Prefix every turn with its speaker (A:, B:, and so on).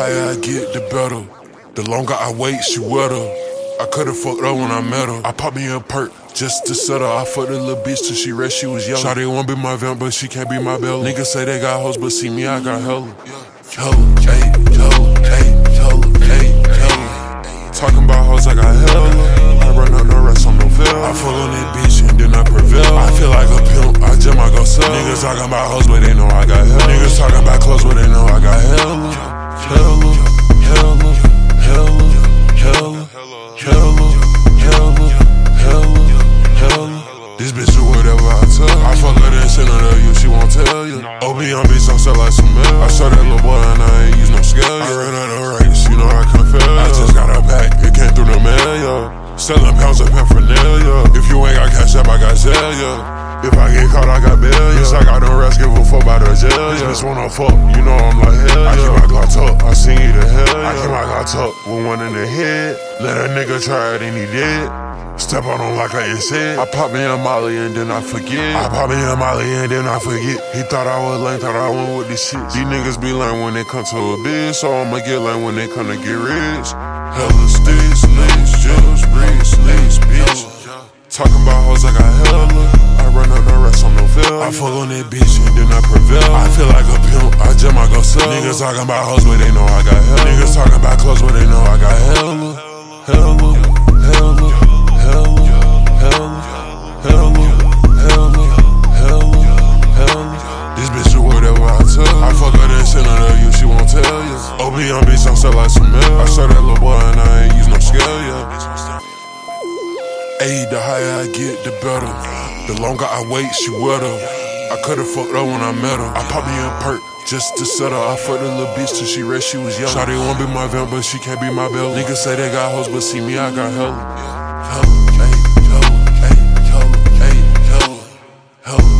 A: higher I get, the better. The longer I wait, she wetter. I could've fucked her when I met her. I popped me a perk just to set her. I fucked a little bitch till she rest, she was yellow. Shawty wanna be my vamp, but she can't be my belly. Niggas say they got hoes, but see me, I got hella. Hella, ayy, hella, ayy, hella, ayy, hella. Talking about hoes, I got hella. I run out no rest on no fail. I fuck on that bitch and then I prevail. I feel like a pimp, I just might go sell. Niggas talking about hoes, but they know I got hella. Niggas talking about clothes, but they know I got hella. Hella, hella, hella, hella, hella, hella, hella, hella. This bitch do whatever I tell her. I fuck her then send her to you, she won't tell you. OB on beats, I'm sell like some milk. I saw that little boy and I ain't use no scale. I ran out of race, you know I couldn't fail. I just got her back, it came through the mail, yo. Selling pounds of paraphernalia. If you ain't got cash up, I got Zelle, yeah. If I get caught, I got bail, yeah. Bitch, I got no rest, give a fuck about the jail, yeah. This bitch wanna fuck, you know I'm like hell, yeah. I keep my Glock tucked, I sing you to hell, yeah. I keep my Glock tucked with one in the head. Let a nigga try it and he dead. Step on him like I ain't said. I pop me a Molly and then I forget. I pop me a Molly and then I forget. He thought I was lame, thought I went with this shit. These niggas be lame when they come to a bitch, so I'ma get lame when they come to get rich. Hella sticks, links, jewels, bricks, links, bitch. Talking about hoes, I got hella. I run out no rest on no fail. I fuck on that bitch and then I prevail. I feel like a pimp, I just might go sell. Niggas talking about hoes, but they know I got hella. Niggas talking about clothes, but they know I got hella. Hella, hella, hella, hella, hella, hella, hella, hella. This bitch do whatever I tell her. I fuck her then send her to you, she won't tell you. OB on beats, I'm sell like some milk. I saw that little boy and I ain't use no scale, yeah. Ayy, the higher I get, the better. The longer I wait, she wetter. I could've fucked her when I met her. I popped me a perk just to set her. I fucked a little bitch till she rest, she was yellow. Shawty wanna be my vamp, but she can't be my belly. Niggas say they got hoes, but see me, I got hella. Hella, ayy, hella, ayy, hella, ayy, hella, hella.